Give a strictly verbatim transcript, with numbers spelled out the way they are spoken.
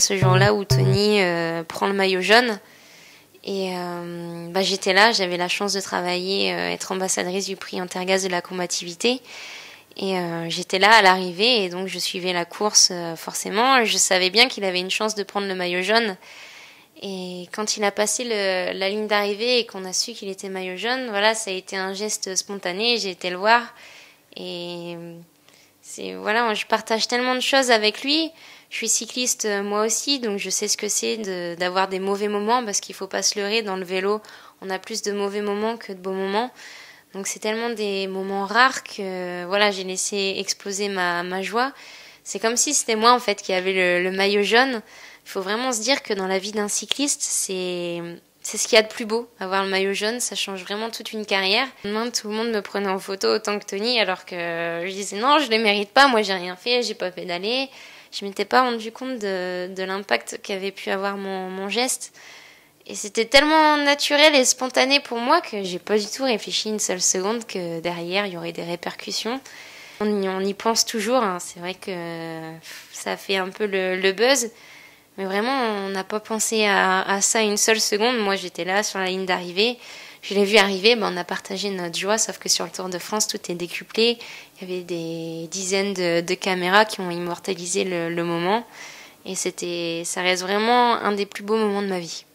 ce jour-là où Tony euh, prend le maillot jaune. Et euh, bah, j'étais là, j'avais la chance de travailler, euh, être ambassadrice du prix Intergaz de la combativité. Et euh, j'étais là à l'arrivée et donc je suivais la course euh, forcément. Je savais bien qu'il avait une chance de prendre le maillot jaune. Et quand il a passé le, la ligne d'arrivée et qu'on a su qu'il était maillot jaune, voilà, ça a été un geste spontané. J'ai été le voir et c'est voilà, je partage tellement de choses avec lui. Je suis cycliste moi aussi, donc je sais ce que c'est de, d'avoir des mauvais moments parce qu'il faut pas se leurrer. Dans le vélo, on a plus de mauvais moments que de beaux moments. Donc c'est tellement des moments rares que voilà, j'ai laissé exploser ma, ma joie. C'est comme si c'était moi en fait qui avait le, le maillot jaune. Il faut vraiment se dire que dans la vie d'un cycliste, c'est c'est ce qu'il y a de plus beau. Avoir le maillot jaune, ça change vraiment toute une carrière. Demain, tout le monde me prenait en photo autant que Tony, alors que je disais non, je les mérite pas. Moi, j'ai rien fait, j'ai pas pédalé. Je m'étais pas rendu compte de, de l'impact qu'avait pu avoir mon, mon geste. Et c'était tellement naturel et spontané pour moi que j'ai pas du tout réfléchi une seule seconde que derrière il y aurait des répercussions. On y, on y pense toujours, hein. C'est vrai que ça fait un peu le, le buzz, mais vraiment on n'a pas pensé à, à ça une seule seconde. Moi j'étais là sur la ligne d'arrivée, je l'ai vu arriver, ben, on a partagé notre joie, sauf que sur le Tour de France tout est décuplé. Il y avait des dizaines de, de caméras qui ont immortalisé le, le moment et c'était, ça reste vraiment un des plus beaux moments de ma vie.